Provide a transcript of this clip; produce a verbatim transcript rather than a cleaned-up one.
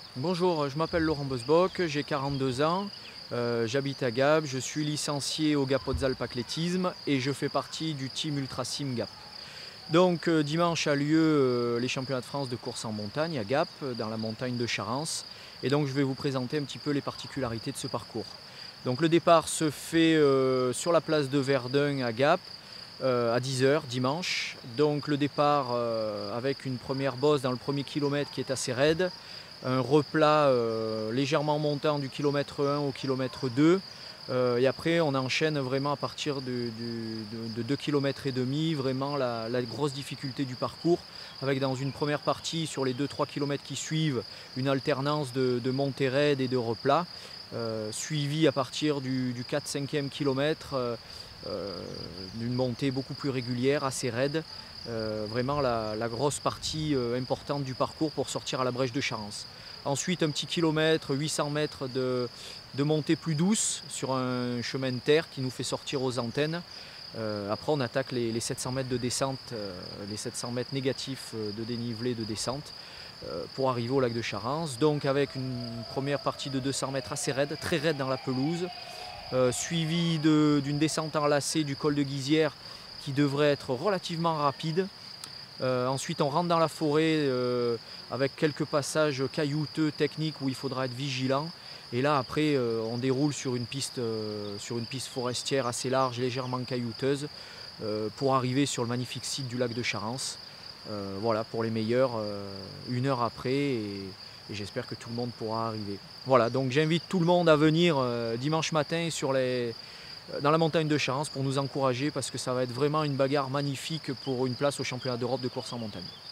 Bonjour, je m'appelle Laurent Bosbock, j'ai quarante-deux ans, euh, j'habite à Gap, je suis licencié au Gap Hautes-Alpes Athlétisme et je fais partie du team Ultrasim Gap. Donc euh, dimanche a lieu euh, les championnats de France de course en montagne à Gap, dans la montagne de Charence. Et donc je vais vous présenter un petit peu les particularités de ce parcours. Donc le départ se fait euh, sur la place de Verdun à Gap, euh, à dix heures dimanche. Donc le départ euh, avec une première bosse dans le premier kilomètre qui est assez raide, un replat euh, légèrement montant du kilomètre un au kilomètre deux. Euh, et après, on enchaîne vraiment à partir de, de, de, de deux kilomètres et demi, vraiment la, la grosse difficulté du parcours, avec dans une première partie, sur les deux trois kilomètres qui suivent, une alternance de, de montée raide et de replat, euh, suivi à partir du, du quatre cinquième kilomètre euh, euh, d'une montée beaucoup plus régulière, assez raide. Euh, vraiment la, la grosse partie euh, importante du parcours pour sortir à la brèche de Charence. Ensuite, un petit kilomètre, huit cents mètres de, de montée plus douce sur un chemin de terre qui nous fait sortir aux antennes. Euh, après, on attaque les, les sept cents mètres de descente, euh, les sept cents mètres négatifs de dénivelé de descente euh, pour arriver au lac de Charence. Donc, avec une première partie de deux cents mètres assez raide, très raide dans la pelouse, euh, suivie d'une descente enlacée du col de Guizière qui devrait être relativement rapide. Euh, ensuite, on rentre dans la forêt euh, avec quelques passages caillouteux, techniques, où il faudra être vigilant. Et là, après, euh, on déroule sur une piste, euh, sur une piste forestière assez large, légèrement caillouteuse, euh, pour arriver sur le magnifique site du lac de Charence. Euh, voilà, pour les meilleurs, euh, une heure après, et, et j'espère que tout le monde pourra arriver. Voilà, donc j'invite tout le monde à venir euh, dimanche matin sur les, dans la montagne de Charence pour nous encourager, parce que ça va être vraiment une bagarre magnifique pour une place au championnat d'Europe de course en montagne.